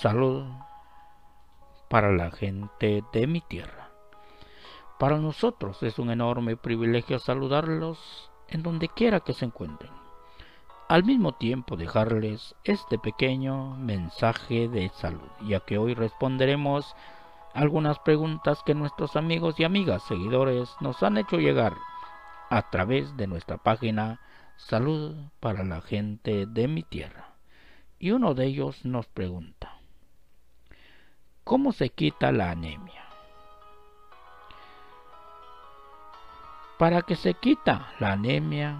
Salud para la gente de mi tierra. Para nosotros es un enorme privilegio saludarlos en donde quiera que se encuentren. Al mismo tiempo dejarles este pequeño mensaje de salud, ya que hoy responderemos algunas preguntas que nuestros amigos y amigas seguidores nos han hecho llegar a través de nuestra página Salud para la gente de mi tierra. Y uno de ellos nos pregunta: ¿cómo se quita la anemia? Para que se quita la anemia,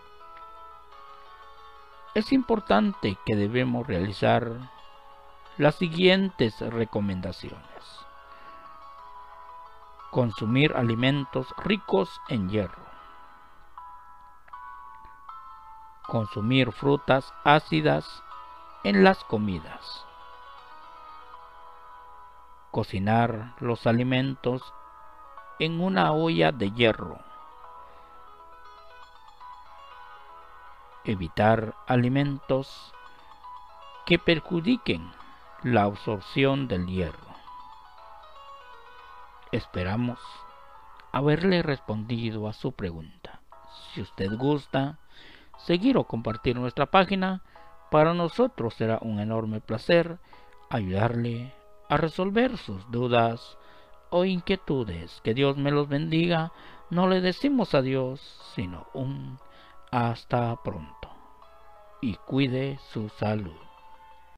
es importante que debemos realizar las siguientes recomendaciones. Consumir alimentos ricos en hierro. Consumir frutas ácidas en las comidas. Cocinar los alimentos en una olla de hierro. Evitar alimentos que perjudiquen la absorción del hierro. Esperamos haberle respondido a su pregunta. Si usted gusta seguir o compartir nuestra página, para nosotros será un enorme placer ayudarle a resolver sus dudas o inquietudes. Que Dios me los bendiga. No le decimos adiós, sino un hasta pronto. Y cuide su salud.